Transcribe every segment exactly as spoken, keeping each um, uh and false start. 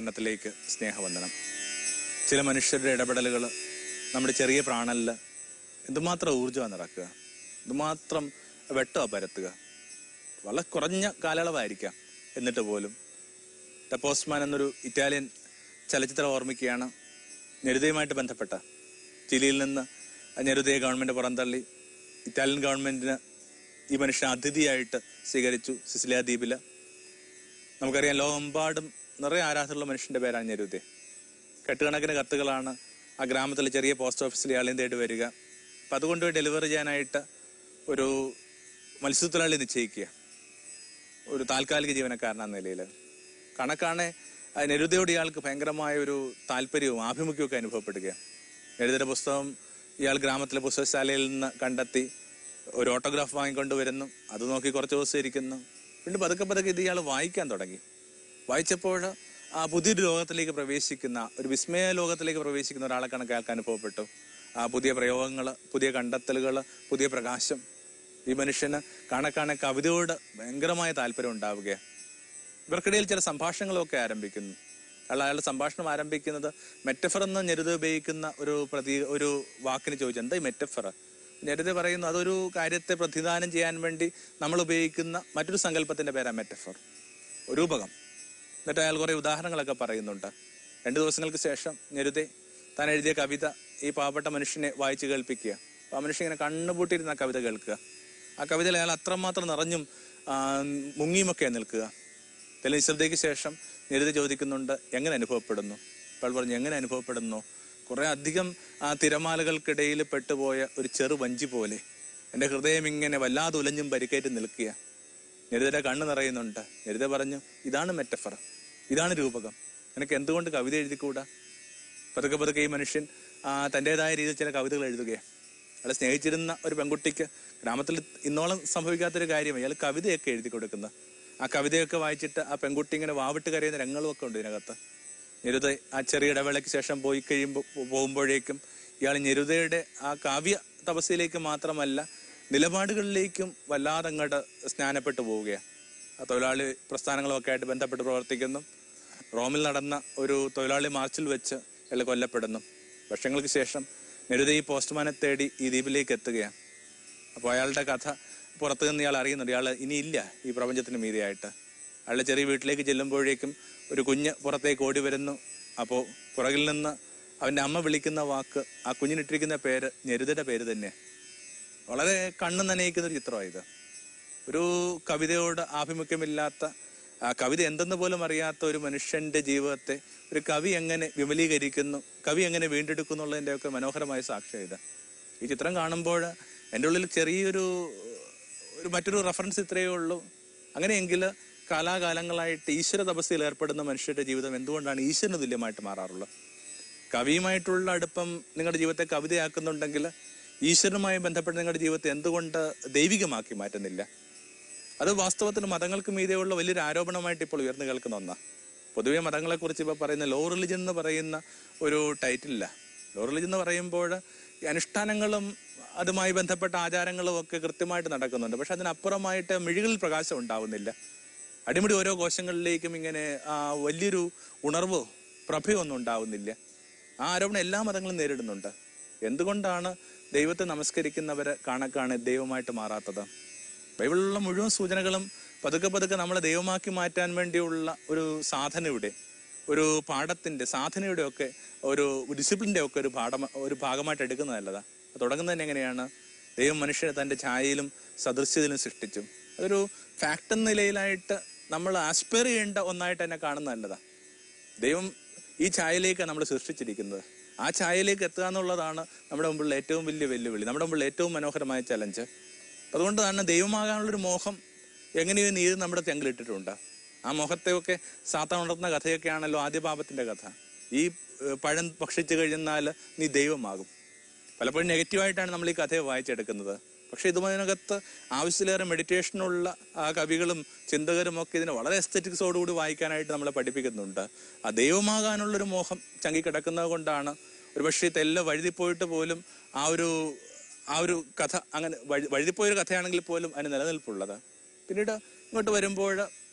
സഹകരണത്തിലേക്ക് സ്നേഹവന്ദനം. ചില മനുഷ്യരുടെ ഇടപെടലുകൾ നമ്മുടെ ചെറിയ പ്രാണനിൽ എന്തുമാത്രം ഊർജ്ജമാണ് നിറക്കുക, എന്തുമാത്രം വെട്ടമാണ് പരത്തുക. വളരെ കുറഞ്ഞ കാലയളവായിരിക്കാം, എന്നിട്ട് പോലും. ദ പോസ്റ്റ്മാൻ എന്നൊരു ഇറ്റാലിയൻ ചലച്ചിത്രം ഓർമ്മിക്കുകയാണ്. നെരുതയുമായിട്ട് ബന്ധപ്പെട്ട ചിലിയിൽ നിന്ന് നെരുതയെ ഗവൺമെൻറ് പുറന്തള്ളി ഇറ്റാലിയൻ ഗവൺമെൻറ്റിന് ഈ മനുഷ്യൻ അതിഥിയായിട്ട് സ്വീകരിച്ചു സിസിലിയ ദ്വീപിൽ. നമുക്കറിയാം, ലോകമെമ്പാടും നിറയെ ആരാധനയുള്ള മനുഷ്യൻ്റെ പേരാണ് നെരുതെ. കെട്ടുകണക്കിന് കത്തുകളാണ് ആ ഗ്രാമത്തിലെ ചെറിയ പോസ്റ്റ് ഓഫീസിൽ ഇയാളെയും തേടി വരിക. അപ്പം അതുകൊണ്ട് ഡെലിവറി ചെയ്യാനായിട്ട് ഒരു മത്സ്യത്തൊഴിലാളി നിശ്ചയിക്കുക, ഒരു താൽക്കാലിക ജീവനക്കാരനെന്ന നിലയിൽ. കണക്കാണെ നെരുതയോട് ഇയാൾക്ക് ഭയങ്കരമായ ഒരു താല്പര്യവും ആഭിമുഖ്യവും ഒക്കെ അനുഭവപ്പെടുക. നെരുതയുടെ പുസ്തകം ഇയാൾ ഗ്രാമത്തിലെ പുസ്തകശാലയിൽ നിന്ന് കണ്ടെത്തി ഒരു ഓട്ടോഗ്രാഫ് വാങ്ങിക്കൊണ്ട് വരുന്നു. അത് നോക്കി കുറച്ച് ദിവസം ഇരിക്കുന്നു. പിന്നെ പതുക്കെ പതുക്കെ ഇത് ഇയാൾ വായിക്കാൻ തുടങ്ങി. വായിച്ചപ്പോൾ ആ പുതിയൊരു ലോകത്തിലേക്ക് പ്രവേശിക്കുന്ന, ഒരു വിസ്മയ ലോകത്തിലേക്ക് പ്രവേശിക്കുന്ന ഒരാളെ കണക്ക് അയാൾക്ക് അനുഭവപ്പെട്ടു. ആ പുതിയ പ്രയോഗങ്ങൾ, പുതിയ കണ്ടെത്തലുകൾ, പുതിയ പ്രകാശം. ഈ മനുഷ്യന് കാണക്കാണെ കവിതയോട് ഭയങ്കരമായ താല്പര്യം ഉണ്ടാവുകയാണ്. ഇവർക്കിടയിൽ ചില സംഭാഷണങ്ങളൊക്കെ ആരംഭിക്കുന്നു. അയാൾ അയാളുടെ സംഭാഷണം ആരംഭിക്കുന്നത് മെറ്റഫർ എന്ന് നെരുത ഉപയോഗിക്കുന്ന ഒരു പ്രതി ഒരു വാക്കിന് ചോദിച്ചു, എന്താ ഈ മെറ്റഫർ? നെരുത പറയുന്നു, അതൊരു കാര്യത്തെ പ്രതിദാനം ചെയ്യാൻ വേണ്ടി നമ്മൾ ഉപയോഗിക്കുന്ന മറ്റൊരു സങ്കല്പത്തിന്റെ പേരാണ് മെറ്റഫർ, രൂപകം. എന്നിട്ട് അയാൾ കുറെ ഉദാഹരണങ്ങളൊക്കെ പറയുന്നുണ്ട്. രണ്ടു ദിവസങ്ങൾക്ക് ശേഷം നെരുതെ താൻ എഴുതിയ കവിത ഈ പാവപ്പെട്ട മനുഷ്യനെ വായിച്ചു കേൾപ്പിക്കുക. അപ്പോൾ ആ മനുഷ്യൻ ഇങ്ങനെ കണ്ണുപൂട്ടിയിരുന്ന ആ കവിത കേൾക്കുക. ആ കവിതയിൽ അയാൾ അത്രമാത്രം നിറഞ്ഞും മുങ്ങിയുമൊക്കെ നിൽക്കുക. ചില നിശബ്ദതയ്ക്ക് ശേഷം നെരുത ചോദിക്കുന്നുണ്ട്, എങ്ങനെ അനുഭവപ്പെടുന്നു? അപ്പോൾ പറഞ്ഞു, എങ്ങനെ അനുഭവപ്പെടുന്നു? കുറെ അധികം ആ തിരമാലകൾക്കിടയിൽ പെട്ടുപോയ ഒരു ചെറു വഞ്ചി പോലെ എൻ്റെ ഹൃദയം ഇങ്ങനെ വല്ലാതെ ഉലഞ്ഞും പരിക്കേറ്റ് നിൽക്കുക. നെരുതയുടെ കണ്ണ് നിറയുന്നുണ്ട്. നെരുത പറഞ്ഞു, ഇതാണ് മെറ്റഫർ, ഇതാണ് രൂപകം. എനിക്ക് എന്തുകൊണ്ട് കവിത എഴുതിക്കൂടാ? പതുക്കെ പതുക്കെ ഈ മനുഷ്യൻ തൻ്റെതായ രീതിയിൽ ചില കവിതകൾ എഴുതുകയാണ്. അയാളെ സ്നേഹിച്ചിരുന്ന ഒരു പെൺകുട്ടിക്ക് ഗ്രാമത്തിൽ ഇന്നോളം സംഭവിക്കാത്തൊരു കാര്യം, അയാൾ കവിതയൊക്കെ എഴുതി കൊടുക്കുന്ന. ആ കവിതയൊക്കെ വായിച്ചിട്ട് ആ പെൺകുട്ടി ഇങ്ങനെ വാവിട്ട് കരയുന്ന രംഗങ്ങളും ഒക്കെ ഉണ്ട് ഇതിനകത്ത്. നെരുത ആ ചെറിയ ഇടവേളയ്ക്ക് ശേഷം പോയി കഴിയുമ്പോൾ പോകുമ്പോഴേക്കും ഇയാൾ നെരുതയുടെ ആ കാവ്യ തപസ്യയിലേക്ക് മാത്രമല്ല നിലപാടുകളിലേക്കും വല്ലാതെ അങ്ങോട്ട് സ്നാനപ്പെട്ടു പോവുകയാണ്. ആ തൊഴിലാളി പ്രസ്ഥാനങ്ങളുമൊക്കെ ആയിട്ട് ബന്ധപ്പെട്ട് പ്രവർത്തിക്കുന്നു. റോമിൽ നടന്ന ഒരു തൊഴിലാളി മാർച്ചിൽ വെച്ച് അയാൾ കൊല്ലപ്പെടുന്നു. വർഷങ്ങൾക്ക് ശേഷം നെരുത ഈ പോസ്റ്റ്മാനെ തേടി ഈ ദ്വീപിലേക്ക് എത്തുകയാണ്. അപ്പോൾ അയാളുടെ കഥ പുറത്തു നിന്ന് ഇയാൾ അറിയുന്നുണ്ട്. ഇയാൾ ഇനിയില്ല ഈ പ്രപഞ്ചത്തിന് മീതെയായിട്ട്. അയാളുടെ ചെറിയ വീട്ടിലേക്ക് ചെല്ലുമ്പോഴേക്കും ഒരു കുഞ്ഞ് പുറത്തേക്ക് ഓടി വരുന്നു. അപ്പോൾ പുറകിൽ നിന്ന് അവൻ്റെ അമ്മ വിളിക്കുന്ന വാക്ക്, ആ കുഞ്ഞിനിട്ടിരിക്കുന്ന പേര് നെരുതയുടെ പേര് തന്നെ. വളരെ കണ്ണ് നനയിക്കുന്ന ഒരു ചിത്രമാണ് ഇത്. ഒരു കവിതയോട് ആഭിമുഖ്യമില്ലാത്ത, ആ കവിത എന്തെന്ന് പോലും അറിയാത്ത ഒരു മനുഷ്യന്റെ ജീവിതത്തെ ഒരു കവി എങ്ങനെ വിമലീകരിക്കുന്നു, കവി എങ്ങനെ വീണ്ടെടുക്കുന്നുള്ളതിൻ്റെ ഒക്കെ മനോഹരമായ സാക്ഷ്യം ഇത്. ഈ ചിത്രം കാണുമ്പോൾ എൻ്റെ ഉള്ളിൽ ചെറിയൊരു ഒരു മറ്റൊരു റെഫറൻസ് ഇത്രയേ ഉള്ളൂ. അങ്ങനെയെങ്കിൽ കാലാകാലങ്ങളായിട്ട് ഈശ്വര തപസ്യയിൽ ഏർപ്പെടുന്ന മനുഷ്യരുടെ ജീവിതം എന്തുകൊണ്ടാണ് ഈശ്വരന് തുല്യമായിട്ട് മാറാറുള്ളത്? കവിയുമായിട്ടുള്ള അടുപ്പം നിങ്ങളുടെ ജീവിതത്തെ കവിതയാക്കുന്നുണ്ടെങ്കിൽ ഈശ്വരനുമായി ബന്ധപ്പെട്ട് നിങ്ങളുടെ ജീവിതത്തെ എന്തുകൊണ്ട് ദൈവികമാക്കി മാറ്റുന്നില്ല? അത് വാസ്തവത്തിൽ മതങ്ങൾക്ക് മീതെയുള്ള വലിയൊരു ആരോപണമായിട്ട് ഇപ്പോൾ ഉയർന്നു കേൾക്കുന്ന ഒന്നാണ്. പൊതുവെ മതങ്ങളെക്കുറിച്ച് ഇപ്പോൾ പറയുന്ന ലോ റിലിജൻ എന്ന് പറയുന്ന ഒരു ടൈറ്റിലില്ല. ലോ റിലിജൻ എന്ന് പറയുമ്പോൾ ഈ അനുഷ്ഠാനങ്ങളും അതുമായി ബന്ധപ്പെട്ട ആചാരങ്ങളും ഒക്കെ കൃത്യമായിട്ട് നടക്കുന്നുണ്ട്. പക്ഷെ അതിനപ്പുറമായിട്ട് മിഴികളിൽ പ്രകാശം ഉണ്ടാവുന്നില്ല. അടിമുടി ഓരോ കോശങ്ങളിലേക്കും ഇങ്ങനെ വലിയൊരു ഉണർവോ പ്രഭയോ ഒന്നും ഉണ്ടാവുന്നില്ല. ആ ആരോപണം എല്ലാ മതങ്ങളും നേരിടുന്നുണ്ട്. എന്തുകൊണ്ടാണ് ദൈവത്തെ നമസ്കരിക്കുന്നവരെ കാണക്കാണ് ദൈവമായിട്ട് മാറാത്തത്? ബൈബിളിലുള്ള മുഴുവൻ സൂചനകളും പതുക്കെ പതുക്കെ നമ്മളെ ദൈവമാക്കി മാറ്റാൻ വേണ്ടിയുള്ള ഒരു സാധനയുടെ, ഒരു പാഠത്തിന്റെ സാധനയുടെ ഒക്കെ ഒരു ഡിസിപ്ലിൻ്റെ ഒക്കെ ഒരു പാഠം ഒരു ഭാഗമായിട്ട് എടുക്കുന്നത് നല്ലതാണ്. തുടങ്ങുന്നത് തന്നെ എങ്ങനെയാണ്? ദൈവം മനുഷ്യനെ തൻ്റെ ഛായയിലും സദൃശ്യത്തിലും സൃഷ്ടിച്ചു. അതൊരു ഫാക്ട് എന്ന നിലയിലായിട്ട് നമ്മൾ ആസ്പയർ ചെയ്യേണ്ട ഒന്നായിട്ട് തന്നെ കാണുന്നത് നല്ലതാണ്. ദൈവം ഈ ഛായയിലേക്കാണ് നമ്മൾ സൃഷ്ടിച്ചിരിക്കുന്നത്. ആ ഛായയിലേക്ക് എത്തുക എന്നുള്ളതാണ് നമ്മുടെ മുമ്പിലുള്ള ഏറ്റവും വലിയ വെല്ലുവിളി, നമ്മുടെ മുമ്പിലുള്ള ഏറ്റവും മനോഹരമായ ചലഞ്ച്. അതുകൊണ്ട് തന്നെ ദൈവമാകാനുള്ളൊരു മോഹം എങ്ങനെയോ നീര് നമ്മുടെ തെങ്കിലിട്ടിട്ടുണ്ട്. ആ മോഹത്തെയൊക്കെ സാത്താൻ ഉണർത്തുന്ന കഥയൊക്കെയാണല്ലോ ആദ്യ പാപത്തിന്റെ കഥ. ഈ പഴം ഭക്ഷിച്ചു കഴിഞ്ഞാൽ നീ ദൈവമാകും. പലപ്പോഴും നെഗറ്റീവായിട്ടാണ് നമ്മൾ ഈ കഥയെ വായിച്ചെടുക്കുന്നത്. പക്ഷെ ഇതുമതിനകത്ത് ആവശ്യത്തിലേറെ മെഡിറ്റേഷനുള്ള ആ കവികളും ചിന്തകരും ഒക്കെ ഇതിനെ വളരെ എസ്തെറ്റിക്സോടുകൂടി വായിക്കാനായിട്ട് നമ്മളെ പഠിപ്പിക്കുന്നുണ്ട്. ആ ദൈവമാകാനുള്ളൊരു മോഹം ചങ്കി കിടക്കുന്നത് കൊണ്ടാണ് ഒരുപക്ഷെ ഇതെല്ലാം വഴുതിപ്പോയിട്ട് പോലും ആ ഒരു ആ ഒരു കഥ അങ്ങനെ വഴി വഴുതിപ്പോയൊരു കഥയാണെങ്കിൽ പോലും അതിന് നിലനിൽപ്പുള്ളത്. പിന്നീട് ഇങ്ങോട്ട് വരുമ്പോൾ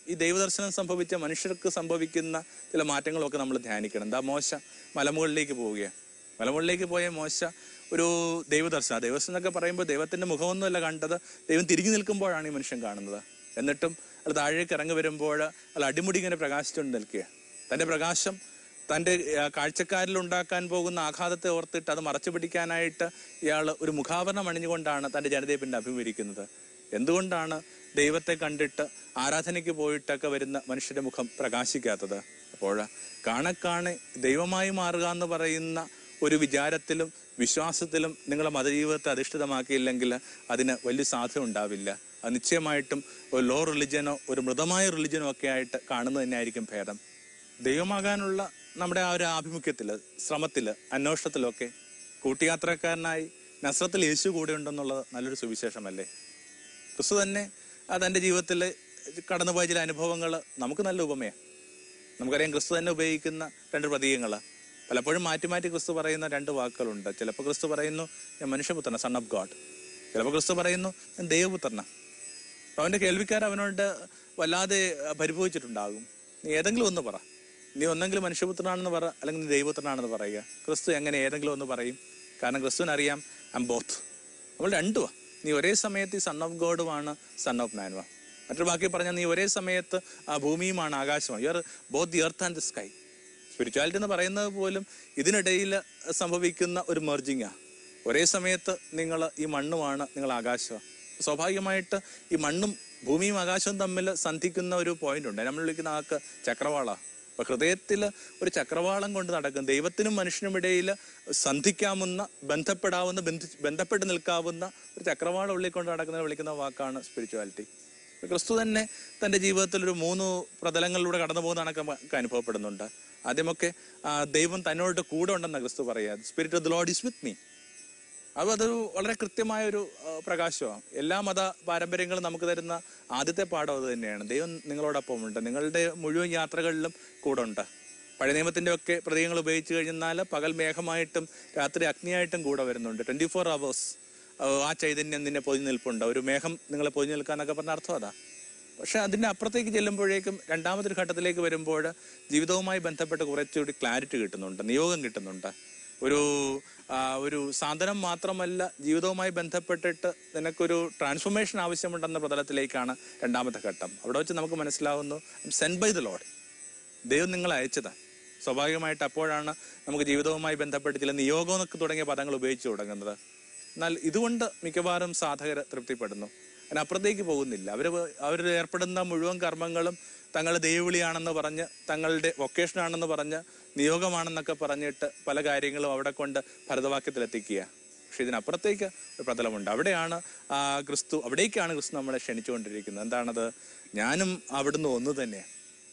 ഈ ദൈവദർശനം സംഭവിച്ച മനുഷ്യർക്ക് സംഭവിക്കുന്ന ചില മാറ്റങ്ങളൊക്കെ നമ്മൾ ധ്യാനിക്കണം. എന്താ, മോശ മലമുകളിലേക്ക് പോവുകയാണ്. മലമുകളിലേക്ക് പോയ മോശ ഒരു ദൈവദർശനം, ദൈവദർശനം എന്നൊക്കെ പറയുമ്പോൾ ദൈവത്തിന്റെ മുഖമൊന്നുമല്ല കണ്ടത്, ദൈവം തിരിഞ്ഞു നിൽക്കുമ്പോഴാണ് ഈ മനുഷ്യൻ കാണുന്നത്. എന്നിട്ടും അത് താഴേക്ക് ഇറങ്ങി വരുമ്പോൾ അത് അടിമുടി ഇങ്ങനെ പ്രകാശിച്ചുകൊണ്ട് നിൽക്കുക. തൻ്റെ പ്രകാശം തൻ്റെ കാഴ്ചക്കാരിൽ ഉണ്ടാക്കാൻ പോകുന്ന ആഘാതത്തെ ഓർത്തിട്ട് അത് മറച്ചു പിടിക്കാനായിട്ട് ഇയാൾ ഒരു മുഖാവരണം അണിഞ്ഞുകൊണ്ടാണ് തൻ്റെ ജനതയെ പിന്നെ അഭിമുഖീകരിക്കുന്നത്. എന്തുകൊണ്ടാണ് ദൈവത്തെ കണ്ടിട്ട് ആരാധനയ്ക്ക് പോയിട്ടൊക്കെ വരുന്ന മനുഷ്യന്റെ മുഖം പ്രകാശിക്കാത്തത്? അപ്പോൾ കാണക്കാണെ ദൈവമായി മാറുക എന്ന് പറയുന്ന ഒരു വിചാരത്തിലും വിശ്വാസത്തിലും നിങ്ങളെ മതജീവിതത്തെ അധിഷ്ഠിതമാക്കിയില്ലെങ്കിൽ അതിന് വലിയ സാധ്യത ഉണ്ടാവില്ല. അത് നിശ്ചയമായിട്ടും ഒരു ലോ റിലിജനോ ഒരു മൃതമായ റിലിജനോ ഒക്കെ ആയിട്ട് കാണുന്നത് തന്നെയായിരിക്കും ഭേദം. ദൈവമാകാനുള്ള നമ്മുടെ ആ ഒരു ആഭിമുഖ്യത്തില്, ശ്രമത്തില്, അന്വേഷണത്തിലൊക്കെ കൂട്ടിയാത്രക്കാരനായി നസ്രത്തിൽ യേശു കൂടെ ഉണ്ടെന്നുള്ളത് നല്ലൊരു സുവിശേഷമല്ലേ? ക്രിസ്തു തന്നെ തൻ്റെ ജീവിതത്തിൽ കടന്നുപോയ ചില അനുഭവങ്ങൾ നമുക്ക് നല്ല ഉപമയാണ്. നമുക്കറിയാം, ക്രിസ്തു തന്നെ ഉപയോഗിക്കുന്ന രണ്ട് പ്രതീകങ്ങൾ. പലപ്പോഴും മാറ്റി മാറ്റി ക്രിസ്തു പറയുന്ന രണ്ട് വാക്കുകളുണ്ട്. ചിലപ്പോൾ ക്രിസ്തു പറയുന്നു ഞാൻ മനുഷ്യപുത്രന, സൺ ഓഫ് ഗോഡ്. ചിലപ്പോൾ ക്രിസ്തു പറയുന്നു ഞാൻ ദൈവപുത്രന. അവൻ്റെ കേൾവിക്കാർ അവനോട് വല്ലാതെ പരിഭവിച്ചിട്ടുണ്ടാകും. നീ ഏതെങ്കിലും ഒന്ന് പറ, നീ ഒന്നെങ്കിലും മനുഷ്യപുത്രനാണെന്ന് പറ, അല്ലെങ്കിൽ നീ ദൈവപുത്രനാണെന്ന് പറയുക. ക്രിസ്തു എങ്ങനെ ഏതെങ്കിലും ഒന്ന് പറയും? കാരണം ക്രിസ്തുവിനറിയാം ഐ ആം ബോത്ത്, നമ്മൾ രണ്ടുവാ. നീ ഒരേ സമയത്ത് ഈ സൺ ഓഫ് ഗോഡുമാണ്, സൺ ഓഫ് മാനുവാ. മറ്റൊരു ബാക്കി പറഞ്ഞാൽ നീ ഒരേ സമയത്ത് ആ ഭൂമിയുമാണ്, ആകാശമാണ്. You are both the earth and the sky. Spirituality എന്ന് പറയുന്നത് പോലും ഇതിനിടയിൽ സംഭവിക്കുന്ന ഒരു മെർജിങ്ങാണ്. ഒരേ സമയത്ത് നിങ്ങൾ ഈ മണ്ണുമാണ്, നിങ്ങൾ ആകാശമാണ്. സ്വാഭാവികമായിട്ട് ഈ മണ്ണും ഭൂമിയും ആകാശവും തമ്മിൽ സന്ധിക്കുന്ന ഒരു പോയിന്റ് ഉണ്ട്. നമ്മൾ വിളിക്കുന്ന ആൾക്ക് ചക്രവാള. അപ്പൊ ഹൃദയത്തിൽ ഒരു ചക്രവാളം കൊണ്ട് നടക്കും. ദൈവത്തിനും മനുഷ്യനും ഇടയിൽ സന്ധിക്കാവുന്ന, ബന്ധപ്പെടാവുന്ന, ബന്ധ ബന്ധപ്പെട്ട് നിൽക്കാവുന്ന ഒരു ചക്രവാളം ഉള്ളിൽ കൊണ്ട് നടക്കുന്നതിന് വിളിക്കുന്ന വാക്കാണ് സ്പിരിച്വാലിറ്റി. ക്രിസ്തു തന്നെ തൻ്റെ ജീവിതത്തിൽ ഒരു മൂന്ന് പ്രതലങ്ങളിലൂടെ കടന്നു പോകുന്നതാണൊക്കെ അനുഭവപ്പെടുന്നുണ്ട്. ആദ്യമൊക്കെ ദൈവം തന്നോട് കൂടെ ഉണ്ടെന്ന ക്രിസ്തു പറയുക, spirit of the lord is with me. അത് അതൊരു വളരെ കൃത്യമായ ഒരു പ്രകാശമാണ്. എല്ലാ മത പാരമ്പര്യങ്ങളും നമുക്ക് തരുന്ന ആദ്യത്തെ പാഠം അത് തന്നെയാണ്. ദൈവം നിങ്ങളോടൊപ്പം ഉണ്ട്, നിങ്ങളുടെ മുഴുവൻ യാത്രകളിലും കൂടെ ഉണ്ട്. പഴയ നിയമത്തിൻ്റെ ഒക്കെ പ്രതീകങ്ങൾ ഉപയോഗിച്ച് കഴിഞ്ഞാൽ പകൽ മേഘമായിട്ടും രാത്രി അഗ്നിയായിട്ടും കൂടെ വരുന്നുണ്ട്. ട്വൻറ്റി ഫോർ അവേഴ്സ് ആ ചൈതന്യം നിന്നെ പൊതിഞ്ഞു നിൽപ്പുണ്ട്. ഒരു മേഘം നിങ്ങളെ പൊതിഞ്ഞു നിൽക്കാന്നൊക്കെ പറഞ്ഞ അർത്ഥം അതാ. പക്ഷെ അതിൻ്റെ അപ്പുറത്തേക്ക് ചെല്ലുമ്പോഴേക്കും രണ്ടാമതൊരു ഘട്ടത്തിലേക്ക് വരുമ്പോൾ ജീവിതവുമായി ബന്ധപ്പെട്ട് കുറച്ചുകൂടി ക്ലാരിറ്റി കിട്ടുന്നുണ്ട്, നിയോഗം കിട്ടുന്നുണ്ട്. ഒരു ഒരു സാധനം മാത്രമല്ല, ജീവിതവുമായി ബന്ധപ്പെട്ടിട്ട് നിനക്കൊരു ട്രാൻസ്ഫോർമേഷൻ ആവശ്യമുണ്ടെന്ന പ്രതലത്തിലേക്കാണ് രണ്ടാമത്തെ ഘട്ടം. അവിടെ വെച്ച് നമുക്ക് മനസ്സിലാവുന്നു സെൻഡ് ബൈ ദ ലോർഡ്, ദൈവം നിങ്ങളെ അയച്ചതാണ്. സ്വാഭാവികമായിട്ട് അപ്പോഴാണ് നമുക്ക് ജീവിതവുമായി ബന്ധപ്പെട്ട് ചില നിയോഗം എന്നൊക്കെ തുടങ്ങിയ പദങ്ങൾ ഉപയോഗിച്ച് തുടങ്ങുന്നത്. എന്നാൽ ഇതുകൊണ്ട് മിക്കവാറും സാധകർ തൃപ്തിപ്പെടുന്നു, അതിനപ്പുറത്തേക്ക് പോകുന്നില്ല. അവർ അവർ ഏർപ്പെടുന്ന മുഴുവൻ കർമ്മങ്ങളും തങ്ങളുടെ ദൈവവിളിയാണെന്ന് പറഞ്ഞ്, തങ്ങളുടെ വൊക്കേഷനാണെന്ന് പറഞ്ഞ്, നിയോഗമാണെന്നൊക്കെ പറഞ്ഞിട്ട് പല കാര്യങ്ങളും അവിടെ കൊണ്ട് ഭരതവാക്യത്തിലെത്തിക്കുക. പക്ഷെ ഇതിനപ്പുറത്തേക്ക് ഒരു പ്രതലമുണ്ട്. അവിടെയാണ് ആ ക്രിസ്തു, അവിടേക്കാണ് ക്രിസ്തു നമ്മളെ ക്ഷണിച്ചുകൊണ്ടിരിക്കുന്നത്. എന്താണത്? ഞാനും അവിടുന്ന് ഒന്ന് തന്നെ,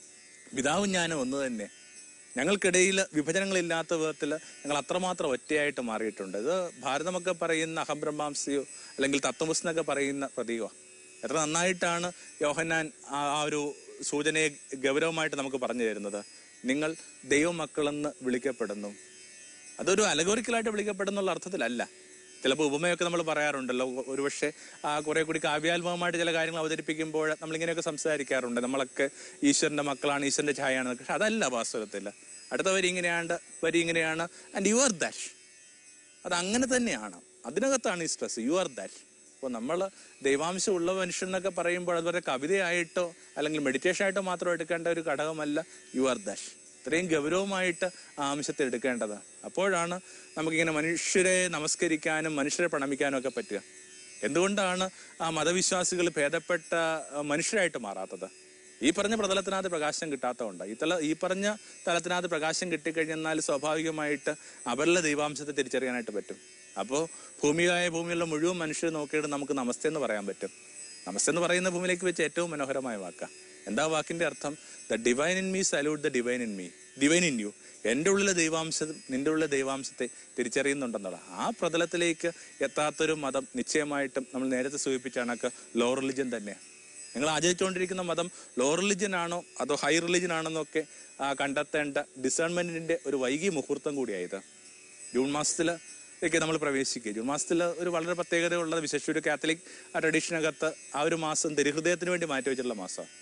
പിതാവും ഞാനും ഒന്ന് തന്നെ. ഞങ്ങൾക്കിടയിൽ വിഭജനങ്ങളില്ലാത്ത വിധത്തിൽ ഞങ്ങൾ അത്രമാത്രം ഒറ്റയായിട്ട് മാറിയിട്ടുണ്ട്. ഇത് ഭാരതമൊക്കെ പറയുന്ന അഹംബ്രഹ്മാംസിയോ അല്ലെങ്കിൽ തത്വമസിനൊക്കെ പറയുന്ന പ്രതീകമാണ്. എത്ര നന്നായിട്ടാണ് യോഹന്നാൻ ആ ഒരു സൂചനയെ ഗൗരവമായിട്ട് നമുക്ക് പറഞ്ഞു തരുന്നത്. നിങ്ങൾ ദൈവമക്കളെന്ന് വിളിക്കപ്പെടുന്നു. അതൊരു അലഗോറിക്കലായിട്ട് വിളിക്കപ്പെടുന്നുള്ള അർത്ഥത്തിലല്ല. ചിലപ്പോൾ ഉപമയൊക്കെ നമ്മൾ പറയാറുണ്ടല്ലോ. ഒരുപക്ഷെ കുറെ കൂടി കാവ്യാത്മകമായിട്ട് ചില കാര്യങ്ങൾ അവതരിപ്പിക്കുമ്പോൾ നമ്മളിങ്ങനെയൊക്കെ സംസാരിക്കാറുണ്ട്, നമ്മളൊക്കെ ഈശ്വരന്റെ മക്കളാണ്, ഈശ്വരന്റെ ഛായയാണ്. പക്ഷെ അതല്ല വാസ്തവത്തിൽ. അടുത്ത വരി ഇങ്ങനെയാണ്, വരി ഇങ്ങനെയാണ്, ആൻഡ് യു ആർ ദാറ്റ്. അത് അങ്ങനെ തന്നെയാണ്, അതിനകത്താണ് ഈ സ്ട്രെസ്, യു ആർ ദാറ്റ്. അപ്പോൾ നമ്മൾ ദൈവാംശം ഉള്ള മനുഷ്യൻ എന്നൊക്കെ പറയുമ്പോൾ അതുപോലെ കവിതയായിട്ടോ അല്ലെങ്കിൽ മെഡിറ്റേഷൻ ആയിട്ടോ മാത്രം എടുക്കേണ്ട ഒരു ഘടകമല്ല യു ആർ ദാറ്റ്. ഇത്രയും ഗൗരവമായിട്ട് ആ അംശത്തെ എടുക്കേണ്ടത്. അപ്പോഴാണ് നമുക്കിങ്ങനെ മനുഷ്യരെ നമസ്കരിക്കാനും മനുഷ്യരെ പ്രണമിക്കാനും ഒക്കെ പറ്റുക. എന്തുകൊണ്ടാണ് ആ മതവിശ്വാസികൾ ഭേദപ്പെട്ട മനുഷ്യരായിട്ട് മാറാത്തത്? ഈ പറഞ്ഞ പ്രതലത്തിനകത്ത് പ്രകാശം കിട്ടാത്തതുകൊണ്ട്. ഈ തല ഈ പറഞ്ഞ തലത്തിനകത്ത് പ്രകാശം കിട്ടിക്കഴിഞ്ഞാൽ സ്വാഭാവികമായിട്ട് അവരുടെ ദൈവാംശത്തെ തിരിച്ചറിയാനായിട്ട് പറ്റും. അപ്പോൾ ഭൂമിയായ ഭൂമിയുള്ള മുഴുവൻ മനുഷ്യരെ നോക്കിയിട്ട് നമുക്ക് നമസ്തേ എന്ന് പറയാൻ പറ്റും. നമസ്തേ എന്ന് പറയുന്ന ഭൂമിയിലേക്ക് വെച്ച് ഏറ്റവും മനോഹരമായ വാക്കാണ്. എന്താ വാക്കിന്റെ അർത്ഥം? The divine in me salute the divine in me, divine in you. എൻ്റെ ഉള്ളിലെ ദൈവാംശം നിന്റെ ഉള്ളിലെ ദൈവാംശത്തെ തിരിച്ചറിയുന്നുണ്ടെന്നുള്ള ആ പ്രതലത്തിലേക്ക് എത്താത്തൊരു മതം നിശ്ചയമായിട്ടും നമ്മൾ നേരത്തെ സൂചിപ്പിച്ച കണക്ക് ലോ റിലിജൻ തന്നെയാണ്. നിങ്ങൾ ആചരിച്ചുകൊണ്ടിരിക്കുന്ന മതം ലോ റിലിജൻ ആണോ അതോ ഹൈ റിലിജൻ ആണെന്നൊക്കെ കണ്ടെത്തേണ്ട ഡിസേൺമെന്റിന്റെ ഒരു വൈകി മുഹൂർത്തം കൂടിയായത്. ജൂൺ മാസത്തിൽ ഒക്കെ നമ്മൾ പ്രവേശിക്കുക. ജൂൺ മാസത്തിൽ ഒരു വളരെ പ്രത്യേകതയുള്ളത്, വിശേഷിച്ച് ഒരു കാത്തലിക് ട്രഡീഷനകത്ത് ആ ഒരു മാസം ദരിഹൃദയത്തിന് വേണ്ടി മാറ്റി വെച്ചിട്ടുള്ള മാസമാണ്.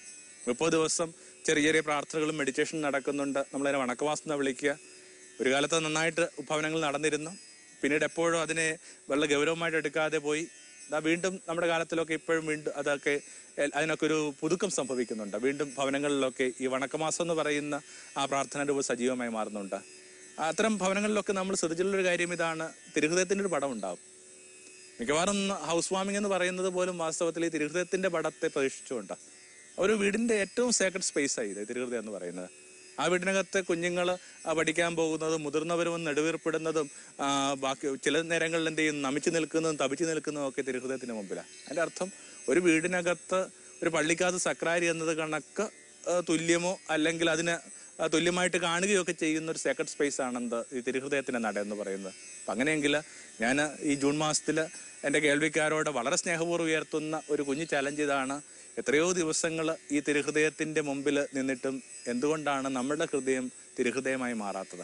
മുപ്പത് ദിവസം ചെറിയ ചെറിയ പ്രാർത്ഥനകളും മെഡിറ്റേഷൻ നടക്കുന്നുണ്ട്. നമ്മളതിനെ വണക്കമാസം എന്ന് വിളിക്കുക. ഒരു കാലത്ത് നന്നായിട്ട് ഭവനങ്ങൾ നടന്നിരുന്നു. പിന്നീട് എപ്പോഴും അതിനെ വളരെ ഗൗരവമായിട്ട് എടുക്കാതെ പോയി. ഇതാ വീണ്ടും നമ്മുടെ കാലത്തിലൊക്കെ ഇപ്പോഴും വീണ്ടും അതൊക്കെ അതിനൊക്കെ ഒരു പുതുക്കം സംഭവിക്കുന്നുണ്ട്. വീണ്ടും ഭവനങ്ങളിലൊക്കെ ഈ വണക്കമാസം എന്ന് പറയുന്ന ആ പ്രാർത്ഥന രൂപ സജീവമായി മാറുന്നുണ്ട്. അത്തരം ഭവനങ്ങളിലൊക്കെ നമ്മൾ ശ്രദ്ധിച്ചിട്ടുള്ളൊരു കാര്യം ഇതാണ്, തിരുഹൃദയത്തിൻ്റെ ഒരു പടം ഉണ്ടാവും. മിക്കവാറും ഹൗസ് വാമിംഗ് എന്ന് പറയുന്നത് പോലും വാസ്തവത്തിൽ ഈ തിരുഹൃദയത്തിൻ്റെ പടത്തെ പ്രതീക്ഷിച്ചുകൊണ്ട് ഒരു വീടിൻ്റെ ഏറ്റവും സേക്രഡ് സ്പേസായി ഇത് തിരുഹൃദയം എന്ന് പറയുന്നത്. ആ വീടിനകത്ത് കുഞ്ഞുങ്ങൾ പഠിക്കാൻ പോകുന്നതും മുതിർന്നവരും നെടുവീർപ്പെടുന്നതും ബാക്കി ചില നേരങ്ങളിൽ എന്ത് ചെയ്യും നമിച്ചു നിൽക്കുന്നതും തപിച്ചു നിൽക്കുന്നതും ഒക്കെ തിരുഹൃദയത്തിന് മുമ്പിലാണ്. അതിൻ്റെ അർത്ഥം ഒരു വീടിനകത്ത് ഒരു പള്ളിക്കകത്ത് സക്രാരി എന്നത് കണക്ക് തുല്യമോ അല്ലെങ്കിൽ അതിന് തുല്യമായിട്ട് കാണുകയൊക്കെ ചെയ്യുന്ന ഒരു സേക്രഡ് സ്പേസ് ആണെന്ത് ഈ തിരുഹൃദയത്തിൻ്റെ നട എന്ന് പറയുന്നത്. അപ്പം അങ്ങനെയെങ്കിൽ ഞാൻ ഈ ജൂൺ മാസത്തിൽ എൻ്റെ കേൾവിക്കാരോട് വളരെ സ്നേഹപൂർവ്വം ഉയർത്തുന്ന ഒരു കുഞ്ഞു ചലഞ്ച് ഇതാണ്. എത്രയോ ദിവസങ്ങൾ ഈ തിരുഹൃദയത്തിൻ്റെ മുമ്പിൽ നിന്നിട്ടും എന്തുകൊണ്ടാണ് നമ്മുടെ ഹൃദയം തിരുഹൃദയമായി മാറാത്തത്?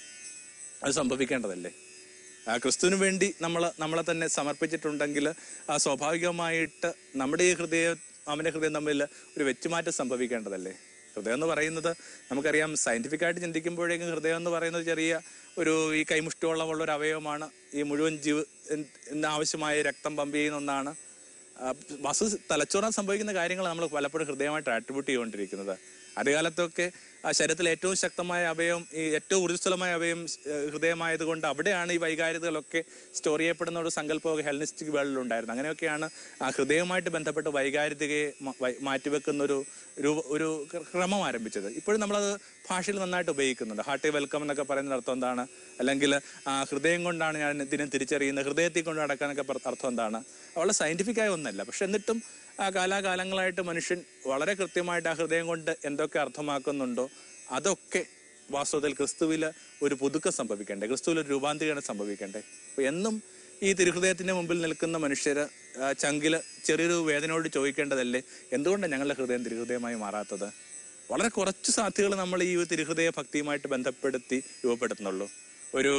അത് സംഭവിക്കേണ്ടതല്ലേ? ക്രിസ്തുവിന് വേണ്ടി നമ്മൾ നമ്മളെ തന്നെ സമർപ്പിച്ചിട്ടുണ്ടെങ്കിൽ ആ സ്വാഭാവികമായിട്ട് നമ്മുടെ ഈ ഹൃദയം അവൻ്റെ ഹൃദയം തമ്മിൽ ഒരു വെച്ചുമാറ്റം സംഭവിക്കേണ്ടതല്ലേ? ഹൃദയം എന്ന് പറയുന്നത് നമുക്കറിയാം, സയൻറ്റിഫിക്കായിട്ട് ചിന്തിക്കുമ്പോഴേക്കും ഹൃദയം എന്ന് പറയുന്നത് ചെറിയ ഒരു ഈ കൈമുഷ്ടിയോളമുള്ള ഒരു അവയവമാണ്. ഈ മുഴുവൻ ജീവ ആവശ്യമായ രക്തം പമ്പ് ചെയ്യുന്ന ഒന്നാണ്. വസ്തു തലച്ചോറാൻ സംഭവിക്കുന്ന കാര്യങ്ങൾ നമ്മൾ പലപ്പോഴും ഹൃദയമായിട്ട് ആട്രിബ്യൂട്ട് ചെയ്തുകൊണ്ടിരിക്കുന്നത്. ആദ്യകാലത്തൊക്കെ ആ ശരീരത്തിൽ ഏറ്റവും ശക്തമായ അവയവം ഈ ഏറ്റവും ഊർജ്ജസ്വലമായ അവയവം ഹൃദയമായതുകൊണ്ട് അവിടെയാണ് ഈ വൈകാരികതകളൊക്കെ സ്റ്റോർ ചെയ്യപ്പെടുന്ന ഒരു സങ്കല്പമൊക്കെ ഹെൽനിസ്റ്റിക് വേൾഡിലുണ്ടായിരുന്നു. അങ്ങനെയൊക്കെയാണ് ആ ഹൃദയവുമായിട്ട് ബന്ധപ്പെട്ട് വൈകാരികതയെ മാറ്റിവെക്കുന്നൊരു രൂപ ഒരു ക്രമം ആരംഭിച്ചത്. ഇപ്പോഴും നമ്മളത് ഭാഷയിൽ നന്നായിട്ട് ഉപയോഗിക്കുന്നുണ്ട്. ഹാർട്ടി വെൽക്കം എന്നൊക്കെ പറയുന്ന അർത്ഥം എന്താണ്? അല്ലെങ്കിൽ ഹൃദയം കൊണ്ടാണ് ഞാൻ ഇതിനെ തിരിച്ചറിയുന്നത്, ഹൃദയത്തിൽ കൊണ്ട് നടക്കാനൊക്കെ അർത്ഥം എന്താണ്? വളരെ സയൻറ്റിഫിക്കായ ഒന്നല്ല. പക്ഷെ എന്നിട്ടും ആ കാലാകാലങ്ങളായിട്ട് മനുഷ്യൻ വളരെ കൃത്യമായിട്ട് ആ ഹൃദയം കൊണ്ട് എന്തൊക്കെ അർത്ഥമാക്കുന്നുണ്ടോ അതൊക്കെ വാസ്തവത്തിൽ ക്രിസ്തുവിൽ ഒരു പുതുക്കം സംഭവിക്കണ്ടേ, ക്രിസ്തുവിൽ ഒരു രൂപാന്തരീകരണം സംഭവിക്കണ്ടേ? അപ്പോൾ എന്നും ഈ തിരുഹൃദയത്തിൻ്റെ മുമ്പിൽ നിൽക്കുന്ന മനുഷ്യർ ചങ്കിൽ ചെറിയൊരു വേദനയോട് ചോദിക്കേണ്ടതല്ലേ, എന്തുകൊണ്ടാണ് ഞങ്ങളുടെ ഹൃദയം തിരുഹൃദയമായി മാറാത്തത്? വളരെ കുറച്ച് സാധ്യതകൾ നമ്മൾ ഈ തിരുഹൃദയ ഭക്തിയുമായിട്ട് ബന്ധപ്പെടുത്തി രൂപപ്പെടുത്തുന്നുള്ളൂ. ഒരു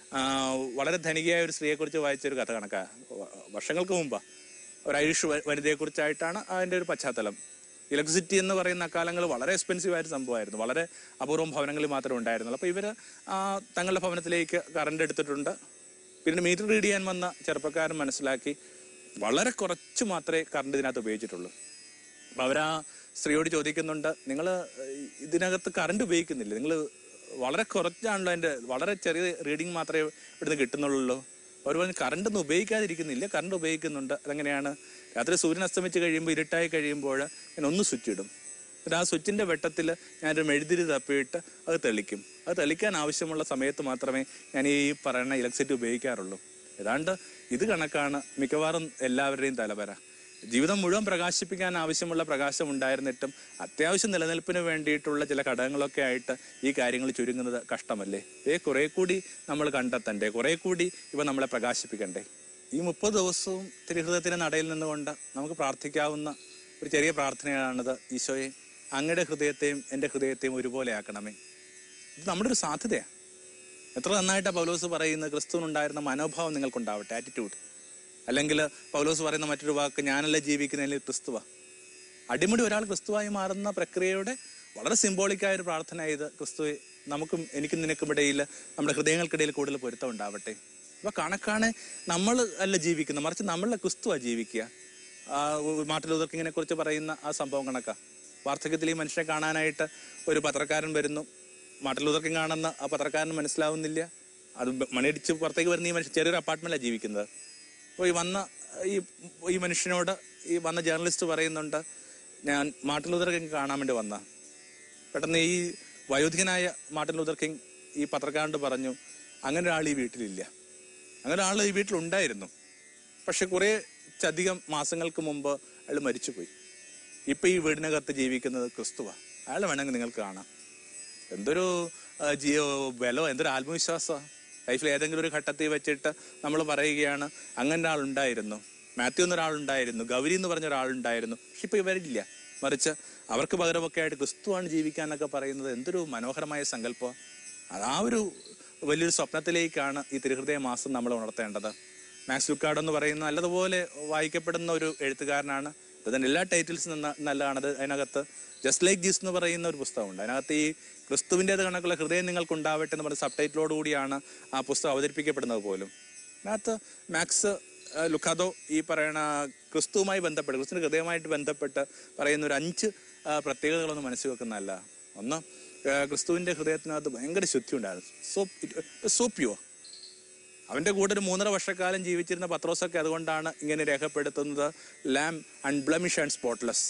വളരെ ധനികയായ ഒരു സ്ത്രീയെക്കുറിച്ച് വായിച്ചൊരു കഥ കണക്കാ, വർഷങ്ങൾക്ക് മുമ്പാണ്. ഒരു ഐറിഷ് വനിതയെക്കുറിച്ചായിട്ടാണ് അതിൻ്റെ ഒരു പശ്ചാത്തലം. ഇലക്ട്രിസിറ്റി എന്ന് പറയുന്ന അക്കാലങ്ങൾ വളരെ എക്സ്പെൻസീവ് ആയിട്ട് സംഭവമായിരുന്നു. വളരെ അപൂർവം ഭവനങ്ങളിൽ മാത്രമേ ഉണ്ടായിരുന്നുള്ളൂ. അപ്പോൾ ഇവർ തങ്ങളുടെ ഭവനത്തിലേക്ക് കറണ്ട് എടുത്തിട്ടുണ്ട്. പിന്നെ മീറ്റർ റീഡ് ചെയ്യാൻ വന്ന ചെറുപ്പക്കാരൻ മനസ്സിലാക്കി വളരെ കുറച്ച് മാത്രമേ കറണ്ട് ഇതിനകത്ത് ഉപയോഗിച്ചിട്ടുള്ളൂ. അപ്പോൾ അവരാ സ്ത്രീയോട് ചോദിക്കുന്നുണ്ട്, നിങ്ങൾ ഇതിനകത്ത് കറണ്ട് ഉപയോഗിക്കുന്നില്ല, നിങ്ങൾ വളരെ കുറച്ചാണല്ലോ, അതിൻ്റെ വളരെ ചെറിയ റീഡിങ് മാത്രമേ ഇവിടുന്ന് കിട്ടുന്നുള്ളൂ. അവർ പറഞ്ഞ് കറണ്ട് ഒന്നും ഉപയോഗിക്കാതിരിക്കുന്നില്ല, കറണ്ട് ഉപയോഗിക്കുന്നുണ്ട്. അതെങ്ങനെയാണ്? രാത്രി സൂര്യൻ അസ്തമിച്ച് കഴിയുമ്പോൾ ഇരുട്ടായി കഴിയുമ്പോൾ ഞാൻ ഒന്ന് സ്വിച്ച് ഇടും. എന്നിട്ട് ആ സ്വിച്ചിൻ്റെ വെട്ടത്തിൽ ഞാനൊരു മെഴുതിരി തപ്പിയിട്ട് അത് തെളിക്കും. അത് തെളിക്കാൻ ആവശ്യമുള്ള സമയത്ത് മാത്രമേ ഞാൻ ഈ പറയുന്ന ഇലക്ട്രിസിറ്റി ഉപയോഗിക്കാറുള്ളൂ. ഏതാണ്ട് ഇത് കണക്കാണ് മിക്കവാറും എല്ലാവരുടെയും തലവര. ജീവിതം മുഴുവൻ പ്രകാശിപ്പിക്കാൻ ആവശ്യമുള്ള പ്രകാശം ഉണ്ടായിരുന്നിട്ടും അത്യാവശ്യം നിലനിൽപ്പിന് വേണ്ടിയിട്ടുള്ള ചില ഘടകങ്ങളൊക്കെ ആയിട്ട് ഈ കാര്യങ്ങൾ ചുരുങ്ങുന്നത് കഷ്ടമല്ലേ? ഇവയെ കുറേ കൂടി നമ്മൾ കണ്ടെത്തണ്ടേ, കുറേ കൂടി ഇവ നമ്മളെ പ്രകാശിപ്പിക്കണ്ടേ? ഈ മുപ്പത് ദിവസവും തിരുഹൃദയത്തിൻ്റെ നടയിൽ നിന്നുകൊണ്ട് നമുക്ക് പ്രാർത്ഥിക്കാവുന്ന ഒരു ചെറിയ പ്രാർത്ഥനയാണിത്. ഈശോയെ, അങ്ങയുടെ ഹൃദയത്തെയും എൻ്റെ ഹൃദയത്തെയും ഒരുപോലെ ആക്കണമേ. ഇത് നമ്മുടെ ഒരു സാധ്യതയാണ്. എത്ര നന്നായിട്ടാണ് പൗലോസ് പറയുന്നത്, ക്രിസ്തുവിനുണ്ടായിരുന്ന മനോഭാവം നിങ്ങൾക്കുണ്ടാവട്ടെ, ആറ്റിറ്റ്യൂഡ്. അല്ലെങ്കിൽ പൗലോസ് പറയുന്ന മറ്റൊരു വാക്ക്, ഞാനല്ല ജീവിക്കുന്നതിൽ ക്രിസ്തുവ. അടിമുടി ഒരാൾ ക്രിസ്തുവായി മാറുന്ന പ്രക്രിയയുടെ വളരെ സിംബോളിക്കായ ഒരു പ്രാർത്ഥന ഇത്. ക്രിസ്തുവെ, നമുക്കും എനിക്കും നിനക്കും ഇടയിൽ നമ്മുടെ ഹൃദയങ്ങൾക്കിടയിൽ കൂടുതൽ പൊരുത്തം ഉണ്ടാവട്ടെ. അപ്പോൾ കണക്കാണ് നമ്മൾ അല്ല ജീവിക്കുന്നത്, മറിച്ച് നമ്മളെ ക്രിസ്തുവാണ് ജീവിക്കുക. മാർട്ടിൻ ലൂതർ കിങ്ങിനെ കുറിച്ച് പറയുന്ന ആ സംഭവം കണക്കാ. വാർദ്ധക്യത്തിൽ ഈ മനുഷ്യനെ കാണാനായിട്ട് ഒരു പത്രക്കാരൻ വരുന്നു. മാർട്ടിൻ ലൂതർ കിങ് ആണെന്ന് ആ പത്രക്കാരന് മനസ്സിലാവുന്നില്ല. അത് മണിയടിച്ച് പുറത്തേക്ക് വരുന്ന ഈ മനുഷ്യൻ ചെറിയൊരു അപ്പാർട്ട്മെന്റിലാണ് ജീവിക്കുന്നത്. അപ്പോൾ ഈ വന്ന ഈ ഈ മനുഷ്യനോട് ഈ വന്ന ജേർണലിസ്റ്റ് പറയുന്നുണ്ട്, ഞാൻ മാർട്ടിൻ ലൂതർ കിങ് കാണാൻ വേണ്ടി വന്ന. പെട്ടെന്ന് ഈ വയോധികനായ മാർട്ടിൻ ലൂതർ കിങ് ഈ പത്രക്കാരനോട് പറഞ്ഞു, അങ്ങനെ ഒരാൾ ഈ വീട്ടിലില്ല. അങ്ങനെ ഒരാൾ ഈ വീട്ടിലുണ്ടായിരുന്നു, പക്ഷെ കുറേ അധികം മാസങ്ങൾക്ക് മുമ്പ് അയാൾ മരിച്ചുപോയി. ഇപ്പം ഈ വീടിനകത്ത് ജീവിക്കുന്നത് ക്രിസ്തുവാണ്. അയാൾ വേണമെങ്കിൽ നിങ്ങൾക്ക് കാണാം. എന്തൊരു ജിയോ ബലോ, എന്തൊരു ആത്മവിശ്വാസമാണ്. ലൈഫിൽ ഏതെങ്കിലും ഒരു ഘട്ടത്തിൽ വെച്ചിട്ട് നമ്മൾ പറയുകയാണ്, അങ്ങനെ ഒരാളുണ്ടായിരുന്നു, മാത്യു എന്നൊരാളുണ്ടായിരുന്നു, ഗൗരി എന്ന് പറഞ്ഞ ഒരാളുണ്ടായിരുന്നു, പക്ഷെ ഇപ്പം ഇവരില്ല. മറിച്ച് അവർക്ക് പകരമൊക്കെ ആയിട്ട് ക്രിസ്തുവാണ് ജീവിക്കാനൊക്കെ പറയുന്നത് എന്തൊരു മനോഹരമായ സങ്കല്പമാണ്. അത് ആ ഒരു വലിയൊരു സ്വപ്നത്തിലേക്കാണ് ഈ തിരുഹൃദയ മാസം നമ്മൾ ഉണർത്തേണ്ടത്. മാക്സ് ലുക്കാർഡ് എന്ന് പറയുന്ന നല്ലതുപോലെ വായിക്കപ്പെടുന്ന ഒരു എഴുത്തുകാരനാണ്. അതിന് എല്ലാ ടൈറ്റിൽസും നല്ലതാണ്. അത് അതിനകത്ത് ജസ്റ്റ് ലൈക്ക് ജീസ് എന്ന് പറയുന്ന ഒരു പുസ്തകമുണ്ട്. അതിനകത്ത് ഈ ക്രിസ്തുവിൻ്റേത് കണക്കുള്ള ഹൃദയം നിങ്ങൾക്ക് ഉണ്ടാവട്ടെ എന്ന് പറഞ്ഞ സബ് ടൈറ്റിലോട് കൂടിയാണ് ആ പുസ്തകം അവതരിപ്പിക്കപ്പെടുന്നത് പോലും. അതിനകത്ത് മാക്സ് ലുക്കാദോ ഈ പറയണ ക്രിസ്തുവുമായി ബന്ധപ്പെട്ട് ക്രിസ്തുവിൻ്റെ ഹൃദയമായിട്ട് ബന്ധപ്പെട്ട് പറയുന്ന ഒരു അഞ്ച് പ്രത്യേകതകളൊന്നും മനസ്സിൽ വെക്കുന്നതല്ല. ഒന്ന്, ക്രിസ്തുവിൻ്റെ ഹൃദയത്തിനകത്ത് ഭയങ്കര ശുദ്ധി ഉണ്ടായിരുന്നു. So so pure. അവൻ്റെ കൂടെ ഒരു മൂന്നര വർഷക്കാലം ജീവിച്ചിരുന്ന പത്രോസൊക്കെ അതുകൊണ്ടാണ് ഇങ്ങനെ രേഖപ്പെടുത്തുന്നത് ലാം അൺബ്ലമിഷ് ആൻഡ് സ്പോട്ട്ലെസ്.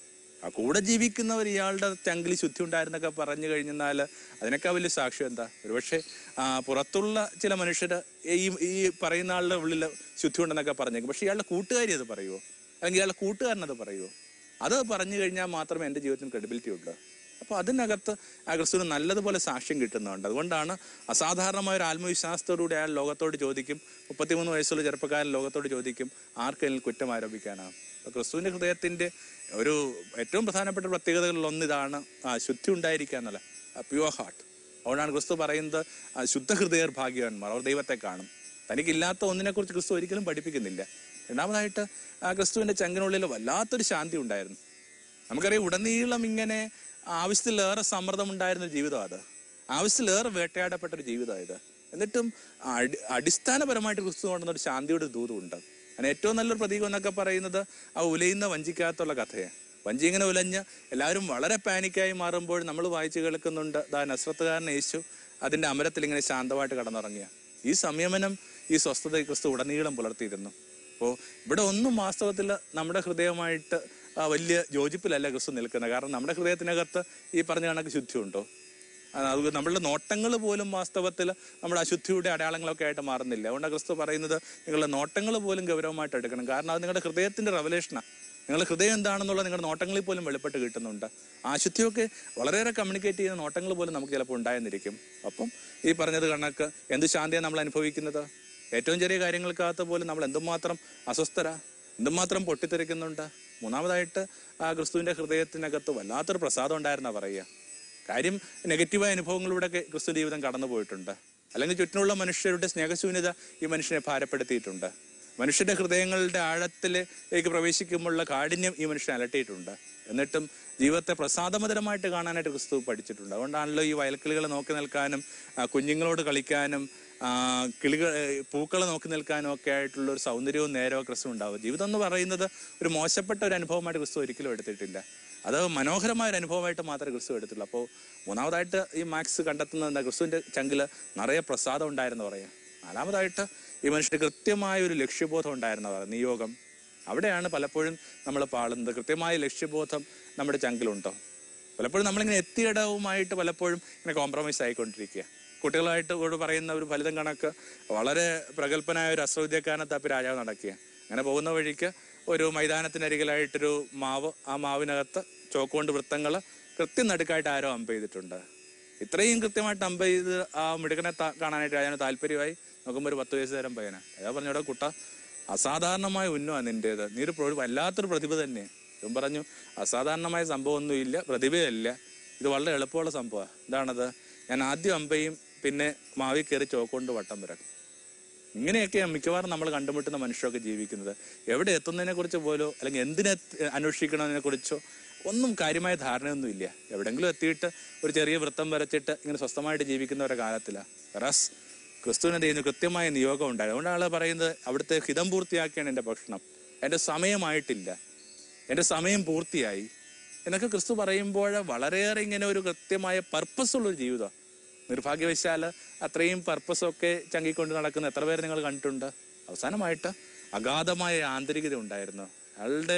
ആ കൂടെ ജീവിക്കുന്നവർ ഇയാളുടെ ചങ്കിൽ ശുദ്ധി ഉണ്ടായിരുന്നൊക്കെ പറഞ്ഞു കഴിഞ്ഞാൽ അതിനൊക്കെ വലിയ സാക്ഷ്യം എന്താ? ഒരുപക്ഷെ പുറത്തുള്ള ചില മനുഷ്യർ ഈ ഈ പറയുന്ന ആളുടെ ഉള്ളിൽ ശുദ്ധി ഉണ്ടെന്നൊക്കെ പറഞ്ഞേക്കും. പക്ഷെ ഇയാളുടെ കൂട്ടുകാരി അത് പറയുമോ? അല്ലെങ്കിൽ ഇയാളുടെ കൂട്ടുകാരനത് പറയുമോ? അത് പറഞ്ഞു കഴിഞ്ഞാൽ മാത്രമേ എൻ്റെ ജീവിതത്തിന് ക്രെഡിബിലിറ്റി ഉള്ളൂ. അപ്പോൾ അതിനകത്ത് ആ ക്രിസ്തുവിന് നല്ലതുപോലെ സാക്ഷ്യം കിട്ടുന്നുണ്ട്. അതുകൊണ്ടാണ് അസാധാരണമായ ഒരു ആത്മവിശ്വാസത്തോടുകൂടി അയാൾ ലോകത്തോട് ചോദിക്കും, മുപ്പത്തിമൂന്ന് വയസ്സുള്ള ചെറുപ്പക്കാരൻ ലോകത്തോട് ചോദിക്കും, ആർക്കെങ്കിലും കുറ്റം ആരോപിക്കാനാണ്? അപ്പോൾ ക്രിസ്തുവിൻ്റെ ഹൃദയത്തിൻ്റെ ഒരു ഏറ്റവും പ്രധാനപ്പെട്ട പ്രത്യേകതകളിലൊന്ന് ഇതാണ് ശുദ്ധി ഉണ്ടായിരിക്കുക എന്നല്ല, പ്യുവർ ഹാർട്ട്. അതുകൊണ്ടാണ് ക്രിസ്തു പറയുന്നത് ശുദ്ധ ഹൃദയർ ഭാഗ്യവാന്മാർ, അവർ ദൈവത്തെ കാണും. തനിക്കില്ലാത്ത ഒന്നിനെക്കുറിച്ച് ക്രിസ്തു ഒരിക്കലും പഠിപ്പിക്കുന്നില്ല. രണ്ടാമതായിട്ട് ആ ക്രിസ്തുവിൻ്റെ ചങ്കിനുള്ളിൽ വല്ലാത്തൊരു ശാന്തി ഉണ്ടായിരുന്നു. നമുക്കറിയാം, ഉടനീളം ഇങ്ങനെ ആവശ്യത്തിലേറെ സമ്മർദ്ദം ഉണ്ടായിരുന്ന ഒരു ജീവിതം, അത് ആവശ്യത്തിലേറെ വേട്ടയാടപ്പെട്ടൊരു ജീവിതം ഇത്. എന്നിട്ടും അടി അടിസ്ഥാനപരമായിട്ട് ക്രിസ്തു കൊണ്ടുവന്ന ഒരു ശാന്തിയുടെ ദൂതമുണ്ട്. അതിന് ഏറ്റവും നല്ലൊരു പ്രതീകം എന്നൊക്കെ പറയുന്നത് ആ ഉലയുന്ന വഞ്ചിക്കകത്തുള്ള കഥയാണ്. വഞ്ചി ഇങ്ങനെ ഉലഞ്ഞ് എല്ലാവരും വളരെ പാനിക്കായി മാറുമ്പോൾ നമ്മൾ വായിച്ചു കേൾക്കുന്നുണ്ട്, ദാ നസ്രത്തുകാരൻ യേശു അതിൻ്റെ അമരത്തിൽ ഇങ്ങനെ ശാന്തമായിട്ട് കടന്നുറങ്ങിയ ഈ സംയമനം, ഈ സ്വസ്ഥത ക്രിസ്തു ഉടനീളം പുലർത്തിയിരുന്നു. അപ്പോൾ ഇവിടെ ഒന്നും വാസ്തവത്തിൽ നമ്മുടെ ഹൃദയമായിട്ട് വലിയ യോജിപ്പിലല്ല ക്രിസ്തു നിൽക്കുന്നത്. കാരണം നമ്മുടെ ഹൃദയത്തിനകത്ത് ഈ പറഞ്ഞ കണക്ക് ശുദ്ധിയുണ്ടോ? അത് നമ്മളുടെ നോട്ടങ്ങൾ പോലും വാസ്തവത്തിൽ നമ്മുടെ അശുദ്ധിയുടെ അടയാളങ്ങളൊക്കെ ആയിട്ട് മാറുന്നില്ല. അതുകൊണ്ടാണ് ക്രിസ്തു പറയുന്നത് നിങ്ങളുടെ നോട്ടങ്ങൾ പോലും ഗൗരവമായിട്ട് എടുക്കണം. കാരണം അത് നിങ്ങളുടെ ഹൃദയത്തിൻ്റെ റെവലേഷനാണ്. നിങ്ങളുടെ ഹൃദയം എന്താണെന്നുള്ളത് നിങ്ങളുടെ നോട്ടങ്ങളിൽ പോലും വെളിപ്പെട്ട് കിട്ടുന്നുണ്ട്. അശുദ്ധിയൊക്കെ വളരെയേറെ കമ്മ്യൂണിക്കേറ്റ് ചെയ്യുന്ന നോട്ടങ്ങൾ പോലും നമുക്ക് ചിലപ്പോൾ ഉണ്ടായെന്നിരിക്കും. അപ്പം ഈ പറഞ്ഞത് കണക്ക് എന്ത് ശാന്തിയാണ് നമ്മൾ അനുഭവിക്കുന്നത്? ഏറ്റവും ചെറിയ കാര്യങ്ങൾക്കകത്ത് പോലും നമ്മൾ എന്തുമാത്രം അസ്വസ്ഥര, എന്തുമാത്രം പൊട്ടിത്തെറിക്കുന്നുണ്ട്. മൂന്നാമതായിട്ട് ആ ക്രിസ്തുവിൻ്റെ ഹൃദയത്തിനകത്ത് വല്ലാത്തൊരു പ്രസാദം ഉണ്ടായിരുന്ന പറയുക. കാര്യം നെഗറ്റീവായ അനുഭവങ്ങളിലൂടെയൊക്കെ ക്രിസ്തു ജീവിതം കടന്നു പോയിട്ടുണ്ട്. അല്ലെങ്കിൽ ചുറ്റിനുള്ള മനുഷ്യരുടെ സ്നേഹശൂന്യത ഈ മനുഷ്യനെ ഭാരപ്പെടുത്തിയിട്ടുണ്ട്. മനുഷ്യന്റെ ഹൃദയങ്ങളുടെ ആഴത്തിലേക്ക് പ്രവേശിക്കുമ്പോഴുള്ള കാഠിന്യം ഈ മനുഷ്യനെ അലട്ടിയിട്ടുണ്ട്. എന്നിട്ടും ജീവിതത്തെ പ്രസാദമതരമായിട്ട് കാണാനായിട്ട് ക്രിസ്തു പഠിച്ചിട്ടുണ്ട്. അതുകൊണ്ടാണല്ലോ ഈ വയൽക്കിളികളെ നോക്കി നിൽക്കാനും കുഞ്ഞുങ്ങളോട് കളിക്കാനും കിളികൾ പൂക്കളെ നോക്കി നിൽക്കാനും ഒക്കെ ആയിട്ടുള്ള ഒരു സൗന്ദര്യവും നേരവും ക്രിസ്തു ഉണ്ടാവും. ജീവിതം എന്ന് പറയുന്നത് ഒരു മോശപ്പെട്ട ഒരു അനുഭവമായിട്ട് ക്രിസ്തു ഒരിക്കലും എടുത്തിട്ടില്ല. അത് മനോഹരമായ ഒരു അനുഭവമായിട്ട് മാത്രമേ ക്രിസ്തു എടുത്തുള്ളൂ. അപ്പോൾ മൂന്നാമതായിട്ട് ഈ മാക്സ് കണ്ടെത്തുന്നത് എന്താ? ക്രിസ്തുവിൻ്റെ ചങ്കിൽ നിറയെ പ്രസാദം ഉണ്ടായിരുന്നു പറയാം. നാലാമതായിട്ട് ഈ മനുഷ്യന് കൃത്യമായ ഒരു ലക്ഷ്യബോധം ഉണ്ടായിരുന്നതാണ്, നിയോഗം. അവിടെയാണ് പലപ്പോഴും നമ്മൾ പാളുന്നത്. കൃത്യമായ ലക്ഷ്യബോധം നമ്മുടെ ചങ്കിലുണ്ടോ? പലപ്പോഴും നമ്മളിങ്ങനെ എത്തിയിടവുമായിട്ട് പലപ്പോഴും ഇങ്ങനെ കോംപ്രമൈസ് ആയിക്കൊണ്ടിരിക്കുക. കുട്ടികളായിട്ട് കൂടെ പറയുന്ന ഒരു ഫലിതം കണക്ക് വളരെ പ്രഗത്ഭനായ ഒരു അശ്രൗദ്യക്കാരനെ തപ്പി രാജാവ് നടക്കുക. അങ്ങനെ പോകുന്ന വഴിക്ക് ഒരു മൈതാനത്തിനരികിലായിട്ടൊരു മാവ്, ആ മാവിനകത്ത് ചോക്കുകൊണ്ട് വൃത്തങ്ങൾ കൃത്യം നടുക്കായിട്ട് ആരോ അമ്പ് ചെയ്തിട്ടുണ്ട്. ഇത്രയും കൃത്യമായിട്ട് അമ്പ് ചെയ്ത് ആ മിടുക്കനെ കാണാനായിട്ട് രാജാവിന് താല്പര്യമായി. നോക്കുമ്പോൾ ഒരു പത്ത് വയസ്സ് തരം പയ്യനാ. രാജാവ് പറഞ്ഞോടെ, കുട്ട അസാധാരണമായ ഉന്നമാണ് നിൻ്റേത്, നീ ഒരു വല്ലാത്തൊരു പ്രതിഭ തന്നെ. ഇവൻ പറഞ്ഞു, അസാധാരണമായ സംഭവമൊന്നും ഇല്ല, പ്രതിഭയല്ല, ഇത് വളരെ എളുപ്പമുള്ള സംഭവമാണ്. എന്താണത്? ഞാൻ ആദ്യം അമ്പയും പിന്നെ മാവി കയറി ചോക്കൊണ്ട് വട്ടം വരാം. ഇങ്ങനെയൊക്കെയാണ് മിക്കവാറും നമ്മൾ കണ്ടുമുട്ടുന്ന മനുഷ്യരൊക്കെ ജീവിക്കുന്നത്. എവിടെ എത്തുന്നതിനെ കുറിച്ച് പോലോ അല്ലെങ്കിൽ എന്തിനെ അന്വേഷിക്കണമെന്നതിനെ കുറിച്ചോ ഒന്നും കാര്യമായ ധാരണയൊന്നും ഇല്ല. എവിടെയെങ്കിലും എത്തിയിട്ട് ഒരു ചെറിയ വൃത്തം വരച്ചിട്ട് ഇങ്ങനെ സ്വസ്ഥമായിട്ട് ജീവിക്കുന്നവരുടെ കാലത്തിലാണ്. റസ് ക്രിസ്തുവിനെ ചെയ്യുന്ന കൃത്യമായ നിയോഗം ഉണ്ടായത്. അതുകൊണ്ടാണ് പറയുന്നത്, അവിടുത്തെ ഹിതം പൂർത്തിയാക്കിയാണ് എൻ്റെ ഭക്ഷണം, എൻ്റെ സമയമായിട്ടില്ല, എൻ്റെ സമയം പൂർത്തിയായി എന്നൊക്കെ ക്രിസ്തു പറയുമ്പോൾ വളരെയേറെ ഇങ്ങനെ ഒരു കൃത്യമായ പർപ്പസ് ഉള്ളൊരു ജീവിതം. നിർഭാഗ്യവശാൽ അത്രയും പർപ്പസൊക്കെ ചങ്കിക്കൊണ്ട് നടക്കുന്ന എത്ര പേര് നിങ്ങൾ കണ്ടിട്ടുണ്ട്? അവസാനമായിട്ട് അഗാധമായ ആന്തരികത ഉണ്ടായിരുന്നു. അയാളുടെ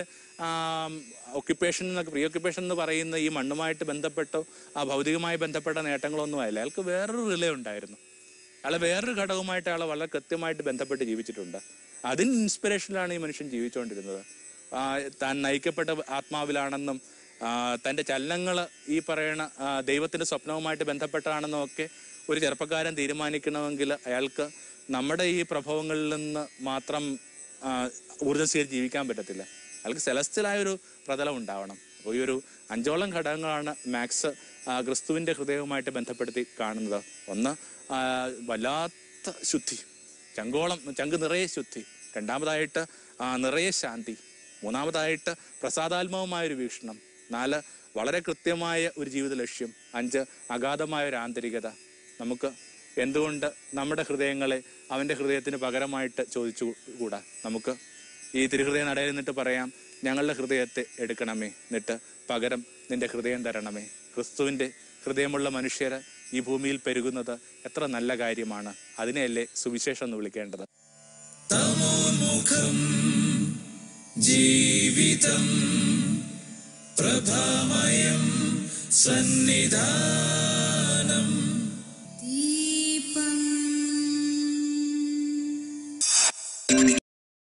ഒക്യുപ്പേഷൻ എന്നൊക്കെ പ്രീ ഒക്യുപ്പേഷൻ എന്ന് പറയുന്ന ഈ മണ്ണുമായിട്ട് ബന്ധപ്പെട്ടോ ആ ഭൗതികമായി ബന്ധപ്പെട്ട നേട്ടങ്ങളൊന്നും ആയില്ല. അയാൾക്ക് വേറൊരു റിലേ ഉണ്ടായിരുന്നു. അയാളെ വേറൊരു ഘടകമായിട്ട് അയാളെ വളരെ കൃത്യമായിട്ട് ബന്ധപ്പെട്ട് ജീവിച്ചിട്ടുണ്ട്. അതിന് ഇൻസ്പിറേഷനിലാണ് ഈ മനുഷ്യൻ ജീവിച്ചുകൊണ്ടിരുന്നത്. താൻ നയിക്കപ്പെട്ട ആത്മാവിലാണെന്നും തൻ്റെ ചലനങ്ങൾ ഈ പറയണ ദൈവത്തിൻ്റെ സ്വപ്നവുമായിട്ട് ബന്ധപ്പെട്ടാണെന്നും ഒക്കെ ഒരു ചെറുപ്പക്കാരൻ തീരുമാനിക്കണമെങ്കിൽ അയാൾക്ക് നമ്മുടെ ഈ പ്രഭവങ്ങളിൽ നിന്ന് മാത്രം ഊർജ്ജം സ്വീകരിച്ച് ജീവിക്കാൻ പറ്റത്തില്ല. അയാൾക്ക് സെലസ്റ്റിലായൊരു പ്രതലം ഉണ്ടാവണം. അപ്പോൾ ഈ ഒരു അഞ്ചോളം ഘടകങ്ങളാണ് മാക്സ് ക്രിസ്തുവിൻ്റെ ഹൃദയവുമായിട്ട് ബന്ധപ്പെടുത്തി കാണുന്നത്. ഒന്ന്, വല്ലാത്ത ശുദ്ധി, ചങ്കോളം ചങ്ക് നിറയെ ശുദ്ധി. രണ്ടാമതായിട്ട് നിറയെ ശാന്തി. മൂന്നാമതായിട്ട് പ്രസാദാത്മകമായ ഒരു വീക്ഷണം. നാല്, വളരെ കൃത്യമായ ഒരു ജീവിത ലക്ഷ്യം. അഞ്ച്, അഗാധമായ ഒരു ആന്തരികത. നമുക്ക് എന്തുകൊണ്ട് നമ്മുടെ ഹൃദയങ്ങളെ അവൻ്റെ ഹൃദയത്തിന് പകരമായിട്ട് ചോദിച്ചു കൂടാ? നമുക്ക് ഈ തിരുഹൃദയ നടയിൽ നിന്നിട്ട് പറയാം, ഞങ്ങളുടെ ഹൃദയത്തെ എടുക്കണമേ, എന്നിട്ട് പകരം നിന്റെ ഹൃദയം തരണമേ. ക്രിസ്തുവിൻ്റെ ഹൃദയമുള്ള മനുഷ്യർ ഈ ഭൂമിയിൽ പെരുകുന്നത് എത്ര നല്ല കാര്യമാണ്. അതിനെയല്ലേ സുവിശേഷം എന്ന് വിളിക്കേണ്ടത്. തമോന്മുഖം ജീവിതം പ്രഭാമയം സന്നിധാനം